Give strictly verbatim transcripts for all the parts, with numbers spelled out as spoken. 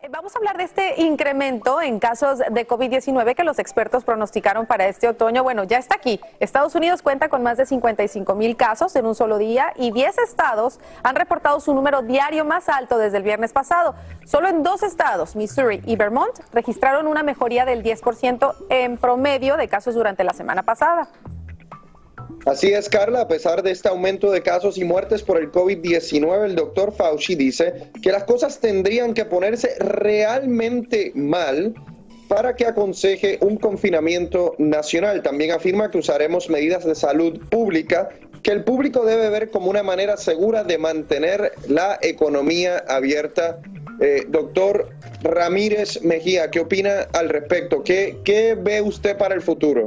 Vamos a hablar de este incremento en casos de COVID diecinueve que los expertos pronosticaron para este otoño. Bueno, ya está aquí. Estados Unidos cuenta con más de cincuenta y cinco mil casos en un solo día y diez estados han reportado su número diario más alto desde el viernes pasado. Solo en dos estados, Missouri y Vermont, registraron una mejoría del diez por ciento en promedio de casos durante la semana pasada. Así es, Carla, a pesar de este aumento de casos y muertes por el COVID diecinueve, el doctor Fauci dice que las cosas tendrían que ponerse realmente mal para que aconseje un confinamiento nacional. También afirma que usaremos medidas de salud pública que el público debe ver como una manera segura de mantener la economía abierta. Eh, doctor Ramírez Mejía, ¿qué opina al respecto? ¿Qué, qué ve usted para el futuro?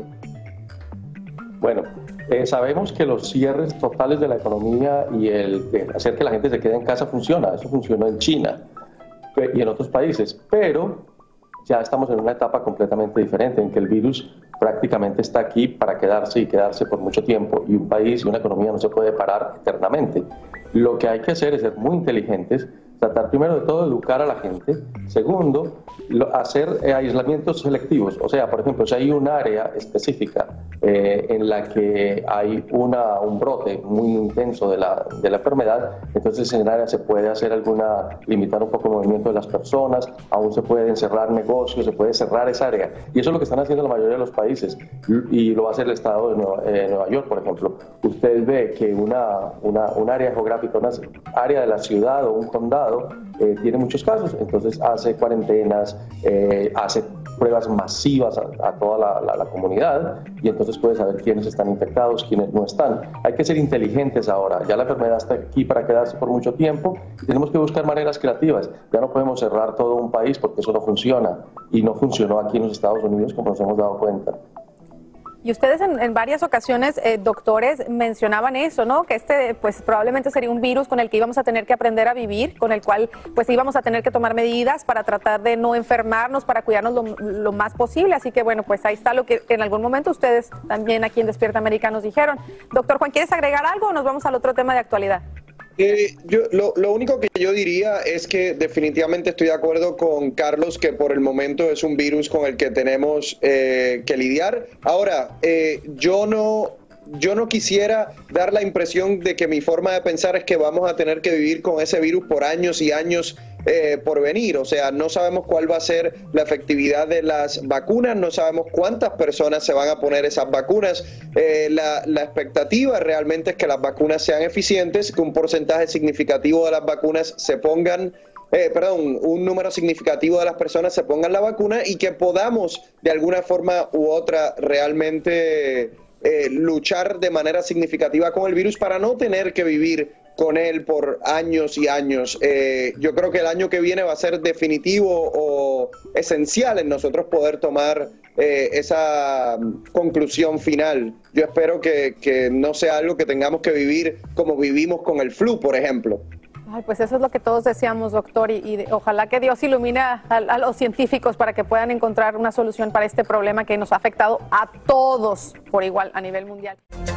Bueno, Eh, sabemos que los cierres totales de la economía y el, el hacer que la gente se quede en casa funciona. Eso funcionó en China y en otros países, pero ya estamos en una etapa completamente diferente en que el virus prácticamente está aquí para quedarse y quedarse por mucho tiempo, y un país y una economía no se puede parar eternamente. Lo que hay que hacer es ser muy inteligentes, tratar primero de todo de educar a la gente, segundo, lo, hacer eh, aislamientos selectivos. O sea, por ejemplo, si hay un área específica eh, en la que hay una, un brote muy intenso de la, de la enfermedad, entonces en el área se puede hacer alguna, limitar un poco el movimiento de las personas, aún se pueden cerrar negocios, se puede cerrar esa área. Y eso es lo que están haciendo la mayoría de los países, y lo va a hacer el estado de Nueva, eh, Nueva York, por ejemplo. Usted ve que una, una, un área geográfica, una área de la ciudad o un condado, Eh, tiene muchos casos, entonces hace cuarentenas, eh, hace pruebas masivas a, a toda la, la, la comunidad, y entonces puede saber quiénes están infectados, quiénes no están. Hay que ser inteligentes ahora, ya la enfermedad está aquí para quedarse por mucho tiempo, y tenemos que buscar maneras creativas. Ya no podemos cerrar todo un país porque eso no funciona, y no funcionó aquí en los Estados Unidos, como nos hemos dado cuenta. Y ustedes en, en varias ocasiones, eh, doctores, mencionaban eso, ¿no? Que este, pues probablemente sería un virus con el que íbamos a tener que aprender a vivir, con el cual, pues íbamos a tener que tomar medidas para tratar de no enfermarnos, para cuidarnos lo, lo más posible. Así que, bueno, pues ahí está lo que en algún momento ustedes también aquí en Despierta América nos dijeron. Doctor Juan, ¿quieres agregar algo o nos vamos al otro tema de actualidad? Eh, yo, lo, lo único que yo diría es que definitivamente estoy de acuerdo con Carlos que por el momento es un virus con el que tenemos eh, que lidiar. Ahora, eh, yo no... Yo no quisiera dar la impresión de que mi forma de pensar es que vamos a tener que vivir con ese virus por años y años eh, por venir. O sea, no sabemos cuál va a ser la efectividad de las vacunas, no sabemos cuántas personas se van a poner esas vacunas. Eh, la, la expectativa realmente es que las vacunas sean eficientes, que un porcentaje significativo de las vacunas se pongan Eh, perdón, un número significativo de las personas se pongan la vacuna y que podamos de alguna forma u otra realmente eh, luchar de manera significativa con el virus para no tener que vivir con él por años y años. Eh, yo creo que el año que viene va a ser definitivo o esencial en nosotros poder tomar eh, esa conclusión final. Yo espero que, que no sea algo que tengamos que vivir como vivimos con el flu, por ejemplo. Ay, pues eso es lo que todos deseamos, doctor, y, y de, ojalá que Dios ilumine a, a los científicos para que puedan encontrar una solución para este problema que nos ha afectado a todos por igual a nivel mundial.